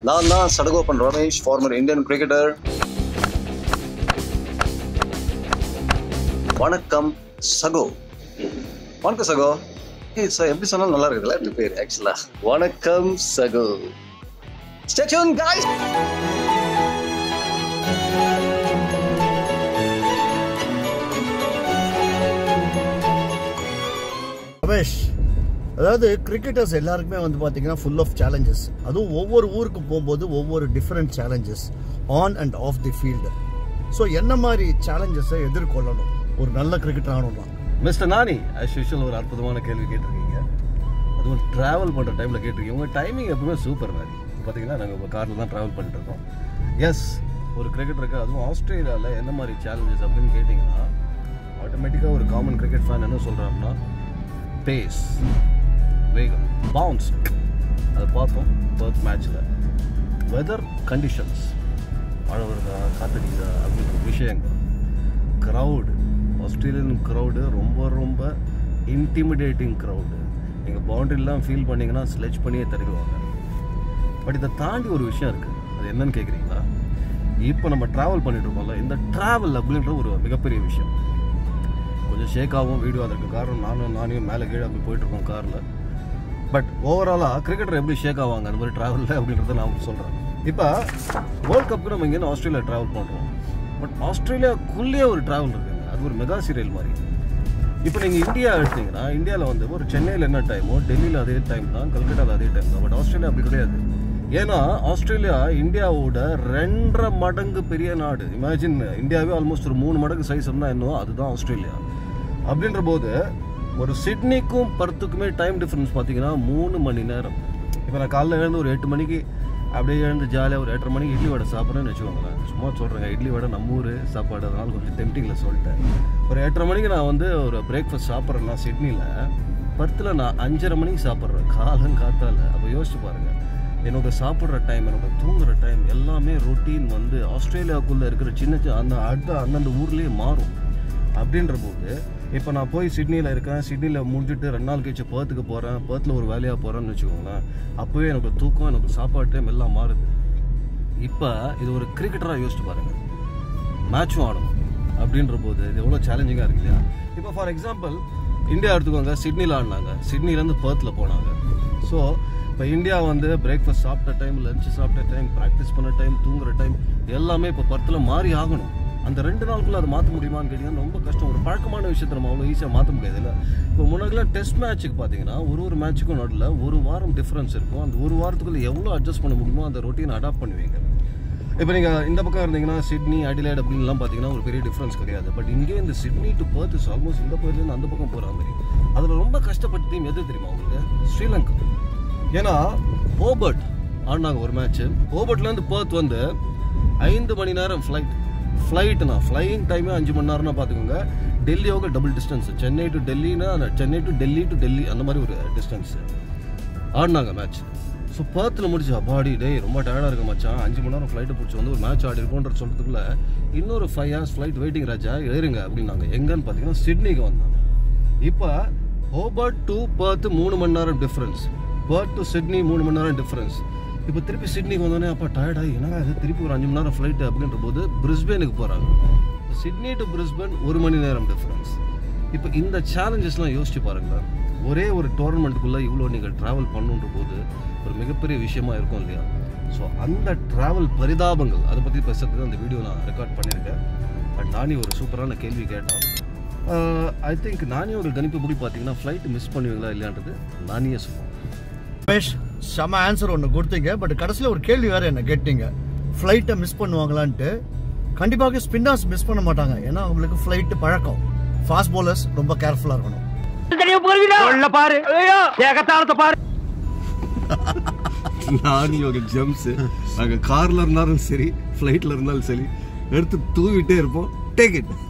Nanee SAGO and Ramesh, former Indian cricketer. Vanakkam SAGO. Vanakkam SAGO. Hey, sir, every son nalla irukku la pair actually. Vanakkam SAGO. Stay tuned, guys. Ramesh, அதாவது cricketers எல்லாருக்குமே வந்து பார்த்தீங்கன்னா full of challenges. அதுவும் ஒவ்வொரு ஊருக்கு போகும்போது ஒவ்வொரு different challenges on and off the field. So என்ன மாதிரி சேலஞ்சஸை எதிர்கொள்ளணும் ஒரு நல்ல கிரிக்கெட்டர் ஆகணும்னா? மிஸ்டர் நானி, ஆஸ் யூஷுவல் ஒரு அற்புதமான கேள்வி கேட்டிருக்கீங்க. அதுவும் ட்ராவல் பண்ணுற டைமில் கேட்டிருக்கீங்க. உங்கள் டைமிங் எப்பவுமே சூப்பர் மாதிரி. பார்த்தீங்கன்னா நாங்கள் இப்போ காரில் தான் ட்ராவல் பண்ணிட்டு இருக்கோம். எஸ், ஒரு கிரிக்கெட்டருக்கு அதுவும் ஆஸ்திரேலியாவில் என்ன மாதிரி சேலஞ்சஸ் அப்படின்னு கேட்டிங்கன்னா ஆட்டோமேட்டிக்காக ஒரு காமன் கிரிக்கெட் ஃபேன் என்ன சொல்கிறாங்கன்னா பேஸ், வேகம், பவுன்ஸ், அதை பார்த்தோம் பர்த் மேட்ச்சில். வெதர் கண்டிஷன்ஸ், மழை வருதா காத்தடிக்குதா அப்படின்ற விஷயங்கள். க்ரௌடு, ஆஸ்திரேலியன் க்ரௌடு ரொம்ப ரொம்ப இன்டிமிடேட்டிங் க்ரௌடு. நீங்கள் பவுண்டரிலாம் ஃபீல் பண்ணிங்கன்னா ஸ்லெட்ச் பண்ணியே தருவாங்க. பட் இதை தாண்டி ஒரு விஷயம் இருக்குது. அது என்னன்னு கேட்குறீங்களா? இப்போ நம்ம ட்ராவல் பண்ணிட்டு இருக்கோம்ல, இந்த ட்ராவல் அப்படின்ற ஒரு மிகப்பெரிய விஷயம். கொஞ்சம் ஷேக் ஆகும் வீடியோ. அதற்கு காரணம் நானும் மேலே கீழே அப்படி போயிட்டுருக்கோம் காரில். பட் ஓவராலாக கிரிக்கெட்டர் எப்படி ஷேக் ஆவாங்க அந்த மாதிரி ட்ராவலில் அப்படின்றத நான் உங்களுக்கு சொல்கிறேன். இப்போ வேர்ல்ட் கப்புக்கு நம்ம இங்கேருந்து ஆஸ்திரேலியா ட்ராவல் பண்ணுறோம். பட் ஆஸ்திரேலியாவுக்குள்ளேயே ஒரு ட்ராவல் இருக்குங்க. அது ஒரு மெகா சீரியல் மாதிரி. இப்போ நீங்கள் இந்தியா எடுத்தீங்கன்னா இந்தியாவில் வந்து ஒரு சென்னையில் என்ன டைமோ டெல்லியில் அதே டைம் தான், கல்கட்டாவில் அதே டைம் தான். பட் ஆஸ்திரேலியா அப்படி கிடையாது. ஏன்னா ஆஸ்திரேலியா இந்தியாவோட 2.5 மடங்கு பெரிய நாடு. இமேஜின், இந்தியாவே ஆல்மோஸ்ட் ஒரு 3 மடங்கு சைஸ் இருந்தால் என்னவோ அதுதான் ஆஸ்திரேலியா. அப்படின்ற போது ஒரு சிட்னிக்கும் பர்த்துக்குமே டைம் டிஃப்ரென்ஸ் பார்த்தீங்கன்னா 3 மணி நேரம். இப்போ நான் காலைல எழுந்து ஒரு 8 மணிக்கு அப்படியே எழுந்து ஜாலியாக ஒரு 8:30 மணிக்கு இட்லி வடை சாப்பிட்றேன்னு வச்சுக்கோங்களேன். சும்மா சொல்கிறேங்க, இட்லி வடை நம்ம ஊர் சாப்பாடு, அதனால கொஞ்சம் டெம்டிங்கில் சொல்லிட்டேன். ஒரு 8:30 மணிக்கு நான் வந்து ஒரு பிரேக்ஃபாஸ்ட் சாப்பிட்றேன்னா சிட்னியில், பர்த்தில் நான் 5:30 மணிக்கு சாப்பிட்றேன் காத்தால். அப்போ யோசிச்சு பாருங்கள், என்னோட சாப்பிட்ற டைம், என்னோட தூங்குற டைம் எல்லாமே ரொட்டீன் வந்து ஆஸ்திரேலியாவுக்குள்ளே இருக்கிற சின்ன அந்தந்த ஊர்லேயே மாறும். அப்படின்ற போது இப்போ நான் போய் சிட்னியில் இருக்கேன், சிட்னியில் முடிஞ்சுட்டு 2 நாள் கழிச்சு பர்த்துக்கு போகிறேன், பர்த்தில் ஒரு வேலையாக போகிறேன்னு வச்சுக்கோங்களேன். அப்போவே எனக்கு தூக்கம், எனக்கு சாப்பாடு டைம் எல்லாம் மாறுது. இப்போ இது ஒரு கிரிக்கெட்டராக யோசிச்சு பாருங்கள், மேட்சும் ஆடணும் அப்படின்ற போது இது எவ்வளோ சேலஞ்சிங்காக இருக்கு இல்லையா? இப்போ ஃபார் எக்ஸாம்பிள் இந்தியா எடுத்துக்கோங்க, சிட்னியில் ஆடினாங்க, சிட்னிலேருந்து பர்த்தில் போனாங்க. ஸோ இப்போ இந்தியா வந்து பிரேக்ஃபாஸ்ட் சாப்பிட்ட டைம், லஞ்சு சாப்பிட்ட டைம், ப்ராக்டிஸ் பண்ண டைம், தூங்குற டைம் எல்லாமே இப்போ பர்த்தில் மாறி ஆகணும். அந்த 2 நாளுக்குள்ளே அதை மாற்ற முடியுமான்னு கேட்டிங்கன்னா ரொம்ப கஷ்டம். ஒரு பழக்கமான விஷயத்தை நம்ம அவ்வளோ ஈஸியாக மாற்ற முடியாது இல்லை? இப்போ முன்னாடிலாம் டெஸ்ட் மேட்ச்சுக்கு பார்த்தீங்கன்னா ஒரு மேட்ச்சுக்கும் நடுவில் 1 வாரம் டிஃப்ரென்ஸ் இருக்கும். அந்த 1 வாரத்துக்குள்ளே எவ்வளோ அட்ஜஸ்ட் பண்ண முடியுமோ அந்த ரொட்டீனை அடாப்ட் பண்ணுவீங்க. இப்போ நீங்கள் இந்த பக்கம் இருந்தீங்கன்னா சிட்னி, அடிலைட் அப்படின்லாம் பார்த்தீங்கன்னா ஒரு பெரிய டிஃப்ரென்ஸ் கிடையாது. பட் இங்கே இந்த சிட்னி டு பர்த் ஆல்மோஸ்ட் இந்த பகுதியிலேருந்து அந்த பக்கம் போகிற மாதிரி. அதில் ரொம்ப கஷ்டப்பட்ட டீம் எது தெரியுமா உங்களுக்கு? ஸ்ரீலங்கா. ஏன்னா ஹோபர்ட் ஆடினாங்க ஒரு மேட்ச்சு. ஹோபர்ட்லேருந்து பர்த் வந்து 5 மணி நேரம் ஃப்ளைட்டுனா ஃப்ளையிங் டைமே 5 மணி நேரம்னா பார்த்துக்கோங்க. டெல்லியோட double distance. Chennai to Delhi அந்த மாதிரி ஒரு டிஸ்டன்ஸ் ஆடினாங்க மேட்ச். ஸோ பர்த்தில் முடிச்சு அப்பாடி டே ரொம்ப டயர்டாக இருக்க மச்சான், 5 மணி நேரம் ஃப்ளைட்டை பிடிச்சி வந்து ஒரு மேட்ச் ஆடி இருக்கோன்ற சொல்கிறதுக்குள்ள இன்னொரு 5 hours ஃப்ளைட் வெயிட்டிங் ராஜா, ஏறுங்க அப்படின்னாங்க. எங்கன்னு பார்த்தீங்கன்னா சிட்னிக்கு வந்தாங்க. இப்போ ஹோபர்ட் டு பர்த் 3 மணி நேரம் டிஃப்ரென்ஸ், பர்த் டு சிட்னி 3 மணி நேரம் டிஃப்ரென்ஸ். இப்போ திருப்பி சிட்னிக்கு வந்தோடனே அப்போ டயர்டாகி என்னடா இது திருப்பி ஒரு 5 மணி நேரம் ஃப்ளைட்டு அப்படின்ற போது பிரிஸ்பேனுக்கு போகிறாங்க. சிட்னி டு பிரிஸ்பேன் 1 மணி நேரம் டிஃப்ரென்ஸ். இப்போ இந்த சேலஞ்சஸ்லாம் யோசிச்சு பாருங்களேன். ஒரே ஒரு டோர்னமெண்ட்டுக்குள்ளே இவ்வளோ நீங்கள் ட்ராவல் பண்ணுன்ற போது ஒரு மிகப்பெரிய விஷயமா இருக்கும் இல்லையா? ஸோ அந்த ட்ராவல் பரிதாபங்கள் அதை பற்றி பேசுறதுக்கு அந்த வீடியோ நான் ரெக்கார்ட் பண்ணியிருக்கேன். பட் நானி ஒரு சூப்பரான கேள்வி கேட்டான். ஐ திங்க் நானியோட கணிப்பு படி பார்த்தீங்கன்னா ஃப்ளைட்டு மிஸ் பண்ணுவீங்களா இல்லையான்றது நானியே சொல்லுவோம். ரமேஷ், செம ஆன்சர் ஒன்று கொடுத்தீங்க. பட் கடைசியில் ஒரு கேள்வி வேறு என்ன கேட்டீங்க, ஃப்ளைட்டை மிஸ் பண்ணுவாங்களான்ட்டு. கண்டிப்பாக ஸ்பின்னர்ஸ் மிஸ் பண்ண மாட்டாங்க. ஏன்னா அவங்களுக்கு ஃப்ளைட்டு பழக்கம். ஃபாஸ்ட் பவுலர்ஸ் ரொம்ப கேர்ஃபுல்லாக இருக்கணும். நானியோட ஜம்ப்ஸ் நாங்கள் காரில் இருந்தாலும் சரி ஃப்ளைட்டில் இருந்தாலும் சரி எடுத்து தூவிட்டே இருப்போம். Take it.